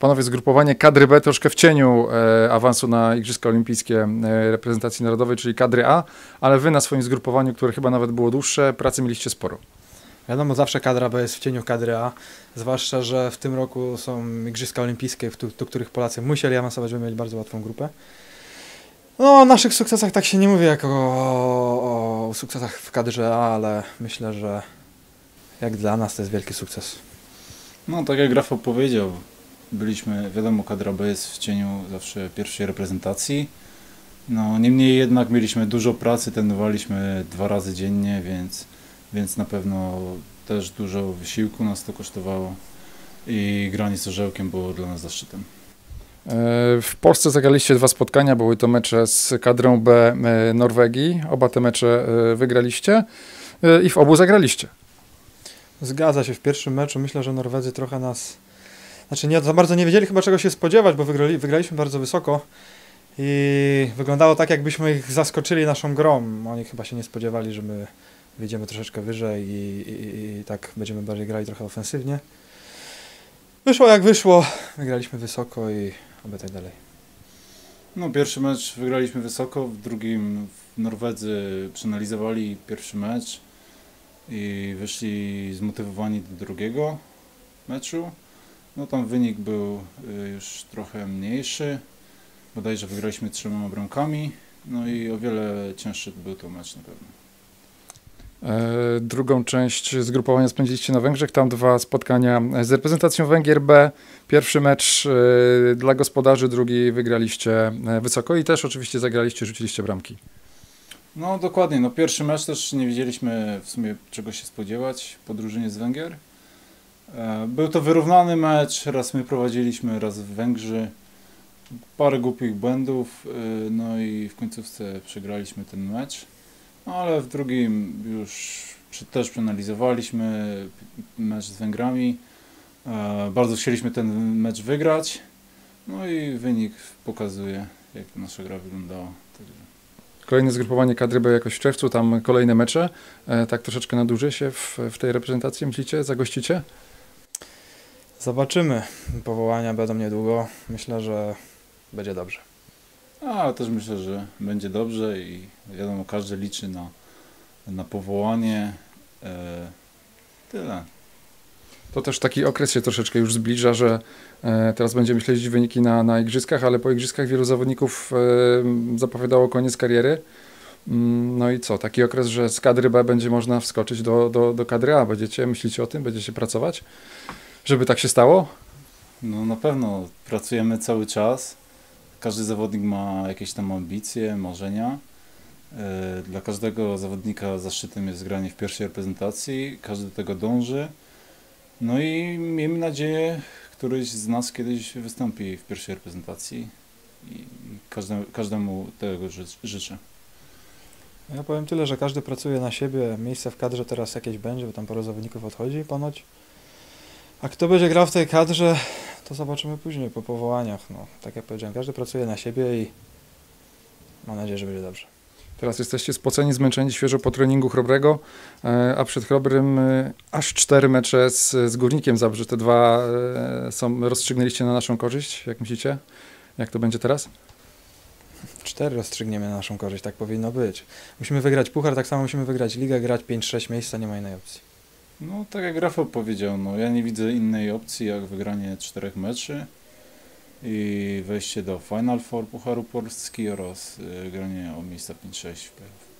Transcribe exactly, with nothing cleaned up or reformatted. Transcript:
Panowie, zgrupowanie kadry B troszkę w cieniu e, awansu na Igrzyska Olimpijskie e, reprezentacji narodowej, czyli kadry A, ale wy na swoim zgrupowaniu, które chyba nawet było dłuższe, pracy mieliście sporo. Wiadomo, zawsze kadra B jest w cieniu kadry A, zwłaszcza, że w tym roku są Igrzyska Olimpijskie, w tu, do których Polacy musieli awansować, żeby mieli bardzo łatwą grupę. No, o naszych sukcesach tak się nie mówi jak o, o, o sukcesach w kadrze A, ale myślę, że jak dla nas to jest wielki sukces. No, tak jak Rafał powiedział, byliśmy, wiadomo, kadra B jest w cieniu zawsze pierwszej reprezentacji. No, niemniej jednak mieliśmy dużo pracy, trenowaliśmy dwa razy dziennie, więc, więc na pewno też dużo wysiłku nas to kosztowało i granie z orzełkiem było dla nas zaszczytem. W Polsce zagraliście dwa spotkania, były to mecze z kadrą B Norwegii, oba te mecze wygraliście i w obu zagraliście. Zgadza się, w pierwszym meczu myślę, że Norwedzy trochę nas, znaczy nie za bardzo nie wiedzieli chyba czego się spodziewać, bo wygrali, wygraliśmy bardzo wysoko i wyglądało tak, jakbyśmy ich zaskoczyli naszą grą. Oni chyba się nie spodziewali, że my wyjdziemy troszeczkę wyżej i, i, i tak będziemy bardziej grali trochę ofensywnie. Wyszło jak wyszło, wygraliśmy wysoko i oby tak dalej. No, pierwszy mecz wygraliśmy wysoko, w drugim Norwedzy przeanalizowali pierwszy mecz i wyszli zmotywowani do drugiego meczu. No, tam wynik był już trochę mniejszy, bodajże wygraliśmy trzema bramkami, no i o wiele cięższy był to mecz na pewno. E, drugą część zgrupowania spędziliście na Węgrzech, tam dwa spotkania z reprezentacją Węgier B. Pierwszy mecz e, dla gospodarzy, drugi wygraliście e, wysoko i też oczywiście zagraliście, rzuciliście bramki. No dokładnie, no pierwszy mecz też nie wiedzieliśmy w sumie czego się spodziewać po drużynie z Węgier. E, był to wyrównany mecz, raz my prowadziliśmy, raz Węgrzy. Parę głupich błędów, e, no i w końcówce przegraliśmy ten mecz. No ale w drugim już przy, też przeanalizowaliśmy mecz z Węgrami. E, bardzo chcieliśmy ten mecz wygrać. No i wynik pokazuje, jak nasza gra wyglądała. Także. Kolejne zgrupowanie kadry B jakoś w czerwcu, tam kolejne mecze. E, tak troszeczkę na dłużej się w, w tej reprezentacji, myślicie? Zagościcie? Zobaczymy. Powołania będą niedługo. Myślę, że będzie dobrze. A też myślę, że będzie dobrze i wiadomo, każdy liczy na, na powołanie. E, tyle. To też taki okres się troszeczkę już zbliża, że e, teraz będziemy śledzić wyniki na, na igrzyskach, ale po igrzyskach wielu zawodników e, zapowiadało koniec kariery. Mm, no i co? Taki okres, że z kadry B będzie można wskoczyć do, do, do kadry A. Będziecie, myślicie o tym? Będziecie pracować, żeby tak się stało? No na pewno pracujemy cały czas. Każdy zawodnik ma jakieś tam ambicje, marzenia. E, dla każdego zawodnika zaszczytem jest granie w pierwszej reprezentacji. Każdy do tego dąży. No i miejmy nadzieję, któryś z nas kiedyś wystąpi w pierwszej reprezentacji i każdemu, każdemu tego ży życzę. Ja powiem tyle, że każdy pracuje na siebie. Miejsce w kadrze teraz jakieś będzie, bo tam paru zawodników odchodzi ponoć. A kto będzie grał w tej kadrze, to zobaczymy później po powołaniach. No, tak jak powiedziałem, każdy pracuje na siebie i mam nadzieję, że będzie dobrze. Teraz jesteście spoceni, zmęczeni świeżo po treningu Chrobrego, a przed Chrobrym aż cztery mecze z, z Górnikiem Zabrze. Te dwa są, rozstrzygnęliście na naszą korzyść. Jak myślicie? Jak to będzie teraz? Cztery rozstrzygniemy na naszą korzyść, tak powinno być. Musimy wygrać puchar, tak samo musimy wygrać ligę, grać pięć sześć miejsca, nie ma innej opcji. No tak jak Rafał powiedział, no ja nie widzę innej opcji jak wygranie czterech meczy i wejście do Final Four Pucharu Polski oraz y, granie o miejsca pięć sześć w playoff.